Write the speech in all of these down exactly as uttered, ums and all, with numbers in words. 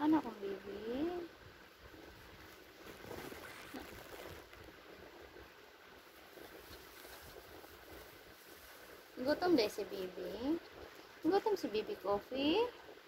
Anak kong baby. Gutom dahil si baby. Gutom si baby coffee.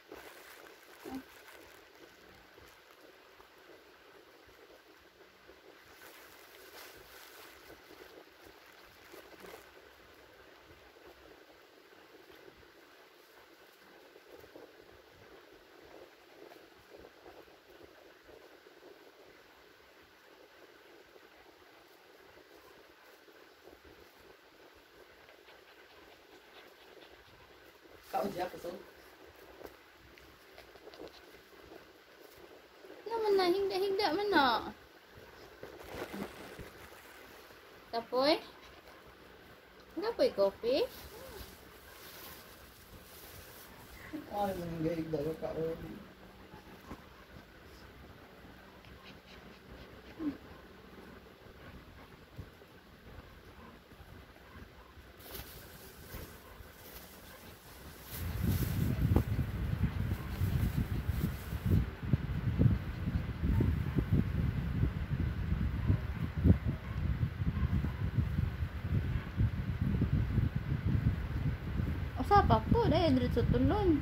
Kau siapa tuh? Naman na, hingga-hingga man na. Tapoy? Tapoy coffee? Ay, manggigil daw ka o. Usa pa po, dahil diretso tulon.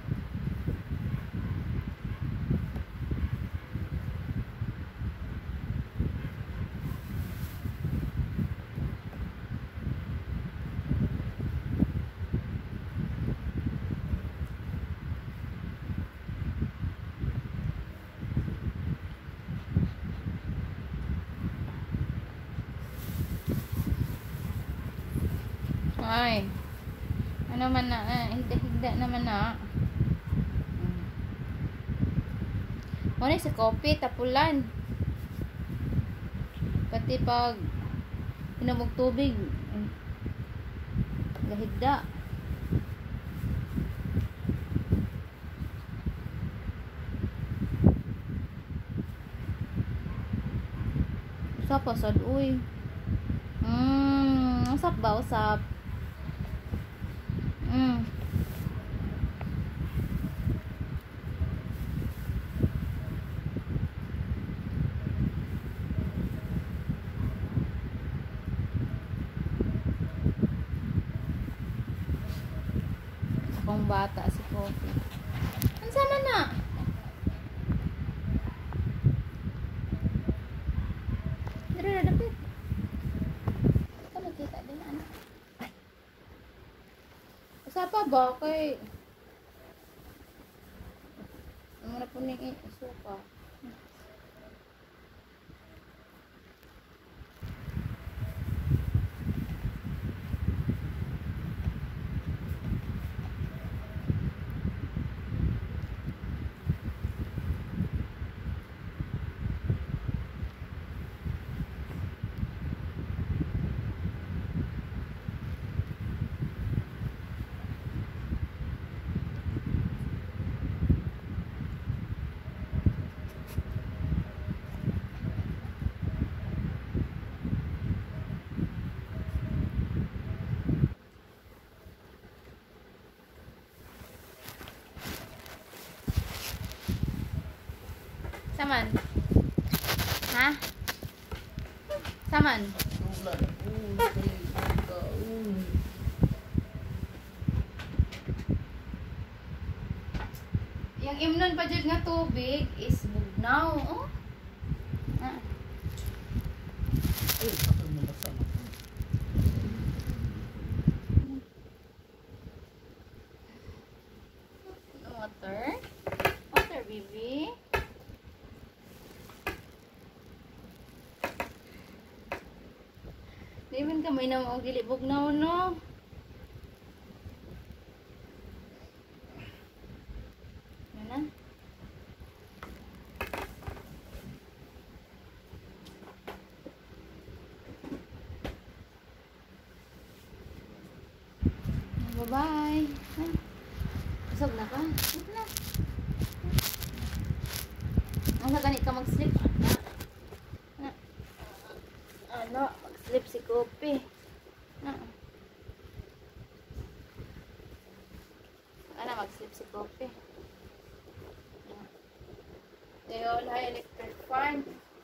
Ay. Ano man na, ah, higda-higda naman na. Muna sa kopi, tapulan. Pati pag pinamog tubig, gahigda. Usap pa sad, uy. Hmm, usap ba, usap? Mm. Akong bata si Coffee. Ang sama na. Dara na dapit. Ito makita din anak. Usapa ba kay ano na po ni suka. Saman. Ha? Saman. Yang imnon pa jud nga tubig is bugnaw, oh. Ah. Ay, ako mo masama. Water. Water, baby. Even kamay na mo gili bugnaw, no? Yan na. Bye-bye. Usog na ka. Usog na. Ang ganit ka mag-sleep. Ano, mag-sleep si Coffee. Ano, mag-sleep si Coffee. Teola Electric Farm.